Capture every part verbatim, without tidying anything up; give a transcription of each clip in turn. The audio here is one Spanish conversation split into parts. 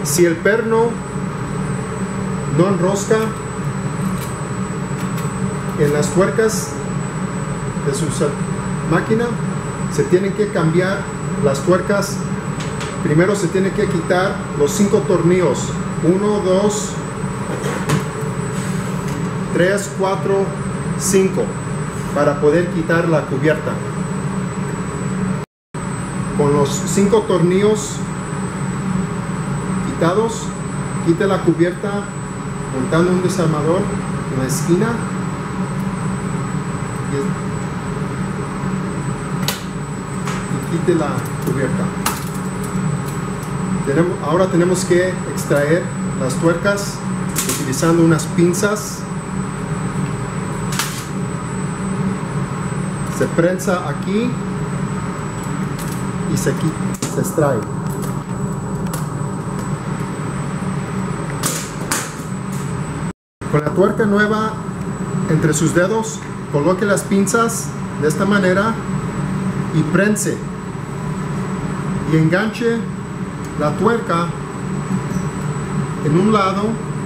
Si el perno no enrosca en las tuercas de su máquina, se tienen que cambiar las tuercas. Primero se tiene que quitar los cinco tornillos, uno, dos, tres, cuatro, cinco, para poder quitar la cubierta. Con los cinco tornillos quitados, quite la cubierta montando un desarmador en la esquina y, y quite la cubierta. Tenemos, ahora tenemos que extraer las tuercas utilizando unas pinzas. Se prensa aquí y se, se extrae. Con la tuerca nueva entre sus dedos, coloque las pinzas de esta manera y prense y enganche la tuerca en un lado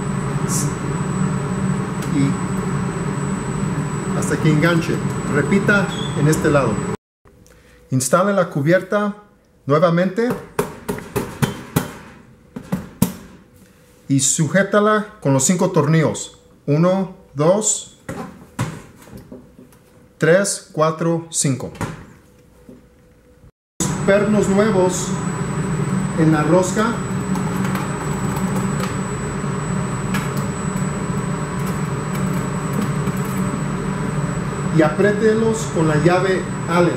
y hasta que enganche. Repita en este lado. Instale la cubierta nuevamente y sujétala con los cinco tornillos. uno, dos, tres, cuatro, cinco. Pernos nuevos en la rosca. Y apriételos con la llave Allen.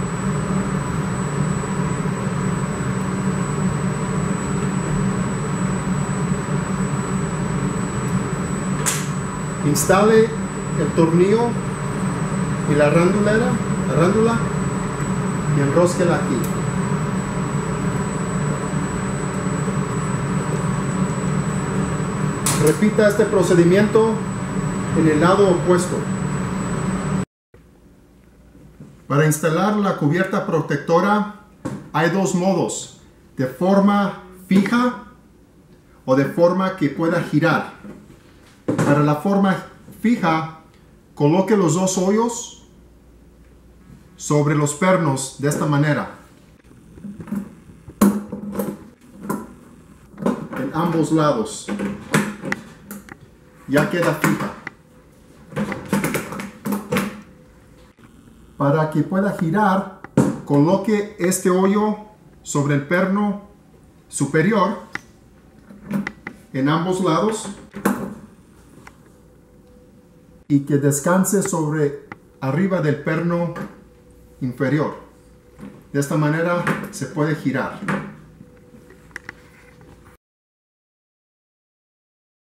Instale el tornillo y la randulera, la rándula y enrósquela aquí. Repita este procedimiento en el lado opuesto. Para instalar la cubierta protectora hay dos modos: de forma fija o de forma que pueda girar. Para la forma fija, coloque los dos hoyos sobre los pernos de esta manera, en ambos lados. Ya queda fija. Para que pueda girar, coloque este hoyo sobre el perno superior en ambos lados y que descanse sobre arriba del perno inferior. De esta manera se puede girar.